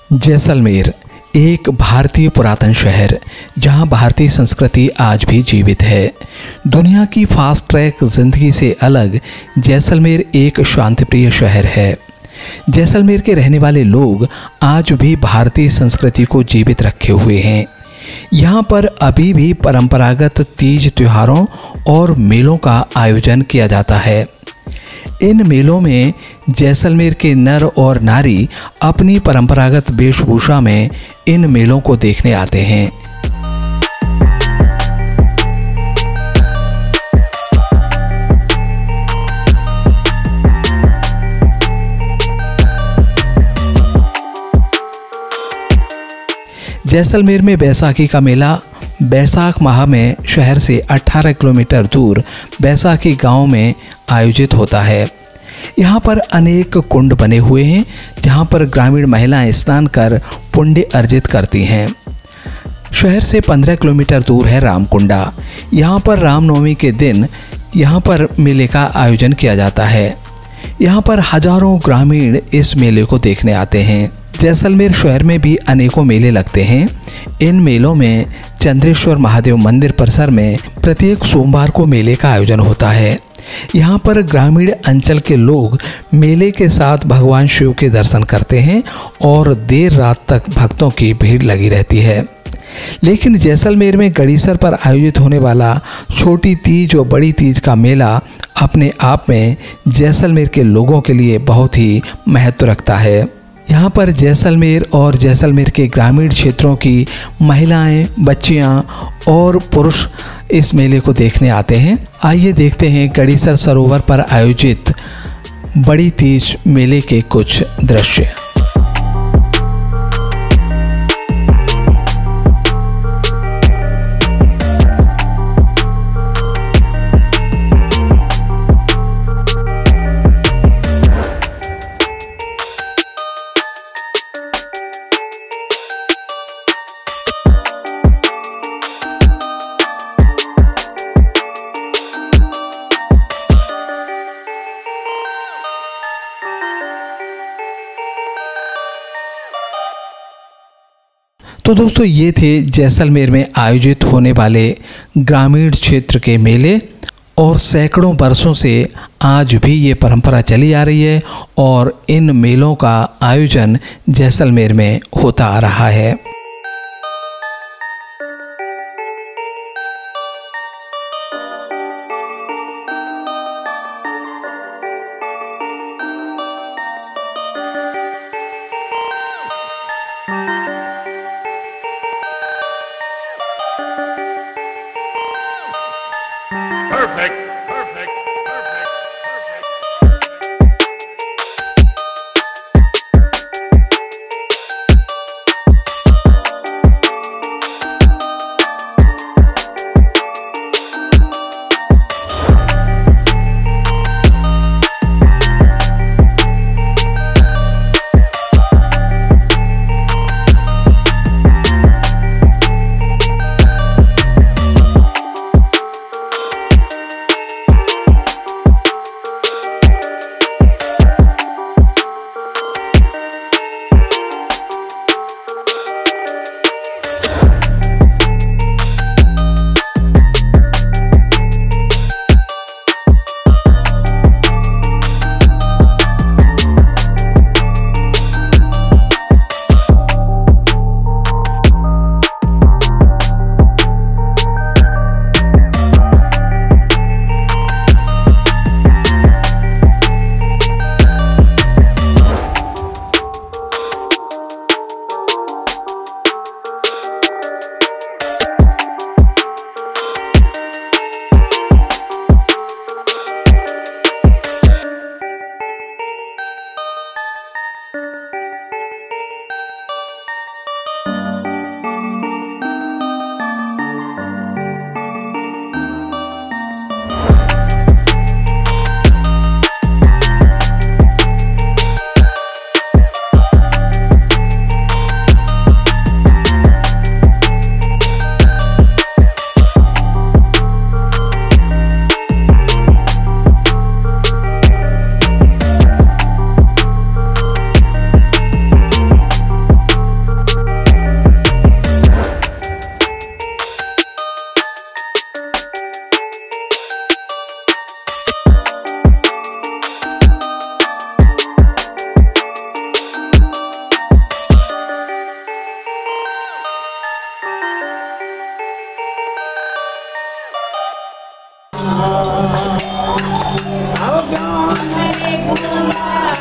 जैसलमेर एक भारतीय पुरातन शहर जहां भारतीय संस्कृति आज भी जीवित है। दुनिया की फास्ट ट्रैक जिंदगी से अलग जैसलमेर एक शांतिप्रिय शहर है। जैसलमेर के रहने वाले लोग आज भी भारतीय संस्कृति को जीवित रखे हुए हैं। यहाँ पर अभी भी परंपरागत तीज त्योहारों और मेलों का आयोजन किया जाता है। इन मेलों में जैसलमेर के नर और नारी अपनी परंपरागत वेशभूषा में इन मेलों को देखने आते हैं। जैसलमेर में बैसाखी का मेला बैसाख माह में शहर से 18 किलोमीटर दूर बैसाखी गांव में आयोजित होता है। यहाँ पर अनेक कुंड बने हुए हैं जहाँ पर ग्रामीण महिलाएं स्नान कर पुण्य अर्जित करती हैं। शहर से 15 किलोमीटर दूर है रामकुंडा। यहाँ पर रामनवमी के दिन यहाँ पर मेले का आयोजन किया जाता है। यहाँ पर हजारों ग्रामीण इस मेले को देखने आते हैं। जैसलमेर शहर में भी अनेकों मेले लगते हैं। इन मेलों में चंद्रेश्वर महादेव मंदिर परिसर में प्रत्येक सोमवार को मेले का आयोजन होता है। यहाँ पर ग्रामीण अंचल के लोग मेले के साथ भगवान शिव के दर्शन करते हैं और देर रात तक भक्तों की भीड़ लगी रहती है। लेकिन जैसलमेर में गड़ीसर पर आयोजित होने वाला छोटी तीज और बड़ी तीज का मेला अपने आप में जैसलमेर के लोगों के लिए बहुत ही महत्व रखता है। यहाँ पर जैसलमेर और जैसलमेर के ग्रामीण क्षेत्रों की महिलाएं, बच्चियाँ और पुरुष इस मेले को देखने आते हैं। आइए देखते हैं गड़ीसर सरोवर पर आयोजित बड़ी तीज मेले के कुछ दृश्य। तो दोस्तों ये थे जैसलमेर में आयोजित होने वाले ग्रामीण क्षेत्र के मेले और सैकड़ों वर्षों से आज भी ये परंपरा चली आ रही है और इन मेलों का आयोजन जैसलमेर में होता आ रहा है। Perfect. Perfect. Perfect. Perfect. अब गाने गुना